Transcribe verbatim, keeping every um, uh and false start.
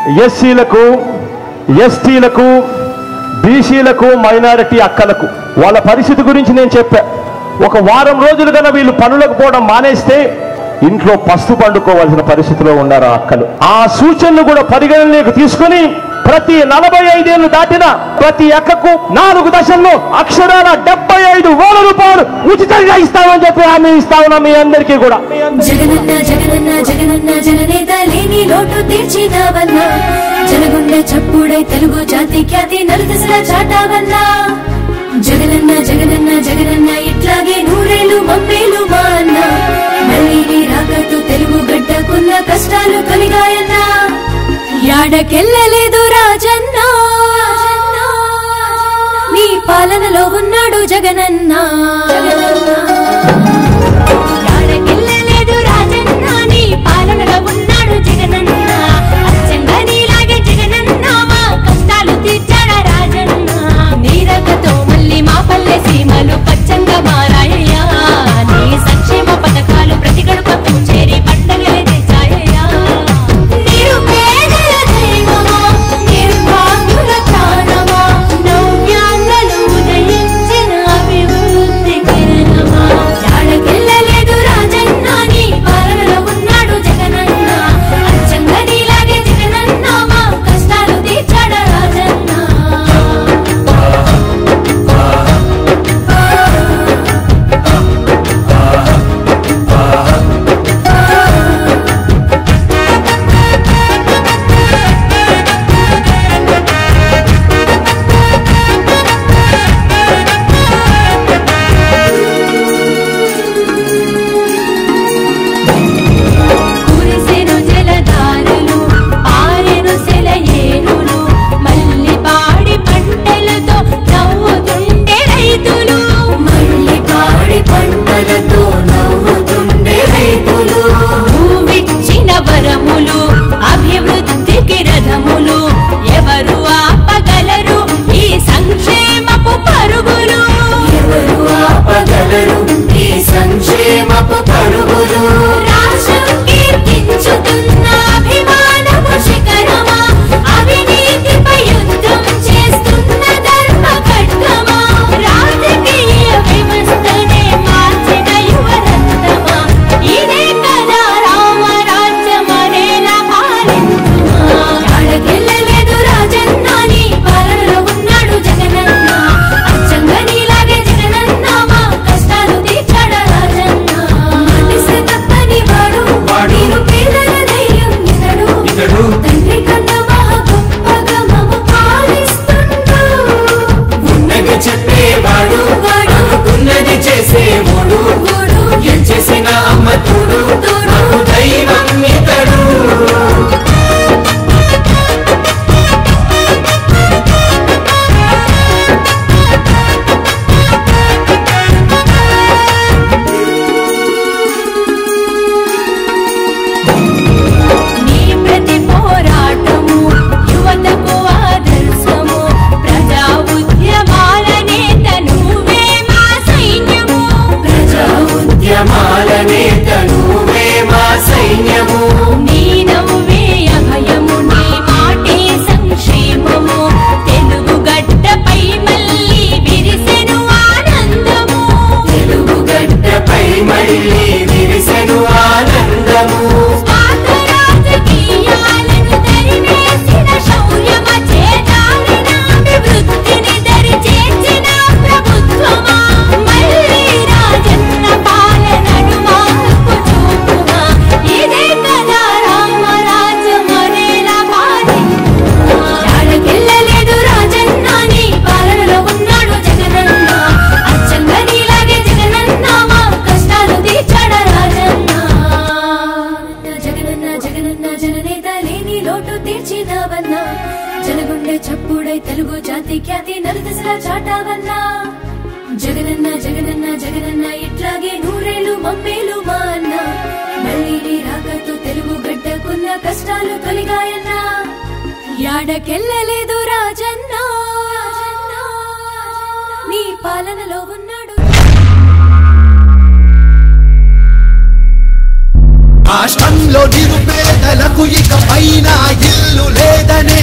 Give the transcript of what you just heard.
ఎస్సీలకు, ఎస్టీలకు, బీసీలకు, మైనారిటీ అక్కలకు వాళ్ళ పరిస్థితి గురించి నేను చెప్పా. ఒక వారం రోజులు కన్నా వీళ్ళు పనులకు పోవడం మానేస్తే ఇంట్లో పస్తు పండుకోవాల్సిన పరిస్థితిలో ఉన్నారు అక్కలు. ఆ సూచనలు కూడా పరిగణనలోకి తీసుకుని ప్రతి నలభై ఐదేళ్లు దాటిన ప్రతి అక్కకు నాలుగు దశల్లో అక్షరాల డెబ్బై ఐదు వేల రూపాయలు ఉచితంగా ఇస్తామని చెప్పి హామీ ఇస్తా ఉన్నాం మీ అందరికీ కూడా. జగనన్న జగనన్న జగనన్న జననేత లేని లోటు తీర్చినవన్నా, జనగుండె చప్పుడై తెలుగు జాతి ఖ్యాతి నలుదశలా చాటావన్నా. జగనన్న జగనన్న జగనన్న ఇట్లాగే నూరేళ్ళు మమ్మేలు మా అన్న, మళ్ళీ నీ రాకతో తెలుగు గడ్డకున్న కష్టాలు కలిగాయన్నా. యాడకెళ్ళలేదు రాజన్న, నీ పాలనలో ఉన్నాడు జగనన్న. యాడకెళ్ళలేదు రాజన్న, నీ పాలనలో ఉన్నాడు జగనన్న. అచ్చంగా నీలాగే జగనన్న మా కష్టాలు తీర్చాడా రాజన్న. నీరకతో మళ్ళీ మా పల్లె సీమలు పచ్చంగా మారాయ్యా. నీ సంక్షేమ పథకాలు ప్రతి గడపకు చేరి పండగలే తెచ్చాయ్యా. నీరు పేదల దైవమా, నిర్భాగ్యుల ప్రాణమా, నవ్యాంధ్రలు ఉదయించిన అభివృద్ధి కిరణమా. యాడకెళ్ళలేదు రాజన్న, నీ పాలనలో ఉన్నాడు జగనన్న. అచ్చంగా నీలాగే జగనన్న మా కష్టాలు తీర్చాడా రాజన్న. కురిసెను జలధారలు, పారెను సెలయేరులు, మళ్ళీ పాడి పంటలతో నవ్వుతుండే రైతులు. మళ్ళీ పాడి పంటలతో నవ్వుతుండే రైతులు. భూమిచ్చిన వరములు, అభివృద్ధికి రథములు, ఎవరు ఆపగలరు ఈ సంక్షేమపు పరుగులు. ఎవరు ఆపగలరు ఈ సంక్షేమపు పరుగులు. రాష్ట్రం కీర్తించుతున్న అభిమానపు శిఖరమా, అవినీతిపై యుద్ధం చేస్తున్న ధర్మ ఖడ్గమా, రాజకీయ వ్యవస్థనే మార్చిన యువరత్నమా. ఇదే కదా రామరాజ్యమనేలా పాలించుమా. యాడకెళ్ళలేదు రాజన్న, నీ పాలనలో ఉన్నాడు జగనన్న. అచ్చంగా నీలాగే జగనన్న మా కష్టాలు తీర్చాడా రాజన్న. మాటిస్తే తప్పని వాడు, నీరు పేదల ధైర్యం ఇతడు. తండ్రి కన్నా మహా గొప్పగా మమ్ము పాలిస్తుండు. ఉన్నది చెప్పేవాడు, అనుకున్నది చేసేవాడు, ఏం చేసిన అమ్మ తోడు, నాకు దైవం ఇతడు. నీ ప్రతి పోరాటము యువతకు ఆదర్శము, ప్రజా ఉద్యమాల నేత నువ్వే మా సైన్యము. ప్రజా ఉద్యమాల నేత నువ్వే మా సైన్యము. నీ నవ్వే అభయము, నీ మాటే సంక్షేమము, తెలుగు గడ్డపై మళ్ళీ విరిసెను ఆనందము. తెలుగు గడ్డపై మళ్ళీ విరిసెను ఆనందము. పాత రాజకీయాలను తరిమేసిన శౌర్యమ, చేజారిన అభివృద్ధిని దరి చేర్చిన ప్రభుత్వమా. మళ్ళీ రాజన్న పాలనను మార్పు చూపుమా. ఇదే కదా రామరాజ్యమనేలా పాలించుమా. యాడకెళ్ళలేదు రాజన్న, నీ పాలనలో ఉన్నాడు జగనన్న. అచ్చంగా నీలాగే జగనన్న మా కష్టాలు తీర్చాడా రాజన్న. జగనన్న జగనన్న జననేత లేని లోటు తీర్చినవన్నా, జనగుండె చప్పుడై తెలుగు జాతి ఖ్యాతి నలుదశలా చాటావన్నా. జగనన్న జగనన్న జగనన్న ఇట్లాగే నూరేళ్ళు మమ్మేలు మా అన్న, మళ్ళీ నీ రాకతో తెలుగు గడ్డకున్న కష్టాలు తొలిగాయన్నా. యాడకెళ్ళలేదు రాజన్న, నీ పాలనలో ఉన్నాడు. రాష్ట్రంలో నిరుపేదలకు ఇక పైన ఇల్లు లేదనే